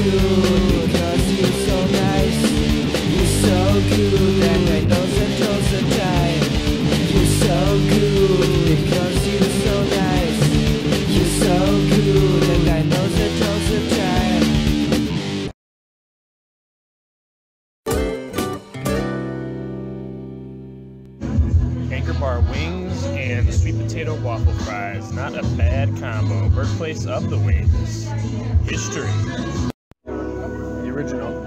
good because you're so nice. You're so good and I know the toes are tight. You're so good because you're so nice. You're so good and I know the toes are tight. Anchor bar wings and sweet potato waffle fries. Not a bad combo. Birthplace of the wings. History. The original.